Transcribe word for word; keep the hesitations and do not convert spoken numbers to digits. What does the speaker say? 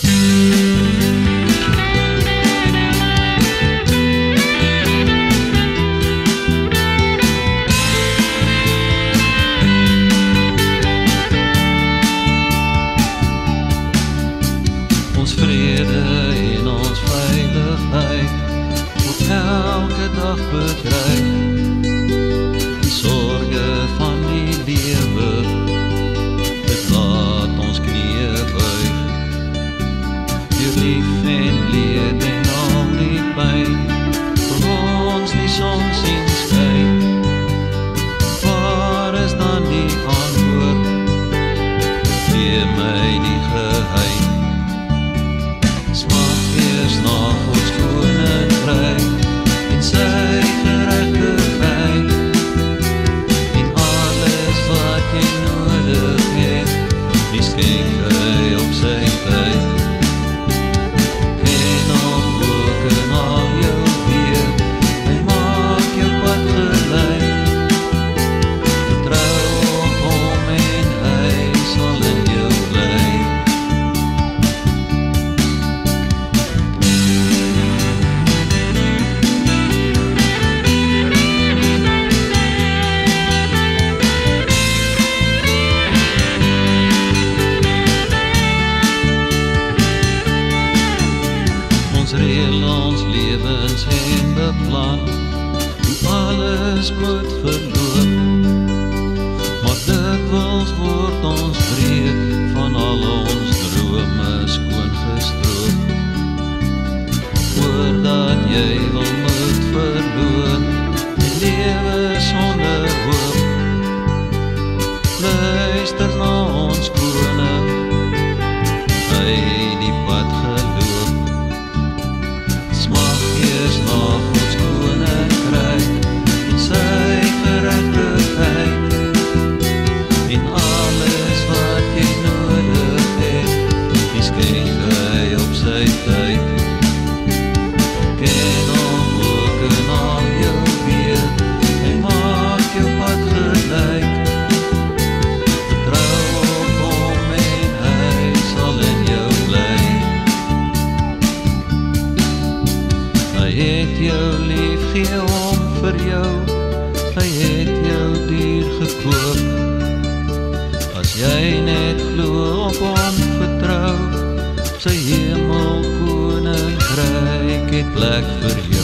Ons vrede en ons veiligheid word elke dag bedreig. Die sorge van die lewe, dit laat ons knieë buig. Deur lief en leed en al die pyn, vir ons die son sien skyn. Waar is dan die antwoord? Gee my die geheim. Smag eers na Gods koninkryk en sy geregtigheid, en alles wat jy nodig het, die skenk hy op sy tyd. Ken hom ook in al jou weer, hy maak jou pad gelyk. Vertrou op hom en hy sal in jou bly. Ons reël ons lewens en beplan hoe alles moet verloop, maar dikwels word ons breek van al ons drome skoon gestroop. Voordat jy wil moet verloon die lewe sonder hoop, luister na ons koning, hy die pad geloop. Smag eers na Gods koninkryk en sy geregtigheid, en alles wat jy nodig het, die skenk hy op sy tyd. Ken hom ook in al jou weer, hy maak jou pad gelyk. Vertrou op hom en hy sal in jou bly. Hy het jou lief, gee hom vir jou, hy het jou duur gekoop. As jy net glo op hom vertrou, sy hemelkoninkryk het plek vir jou.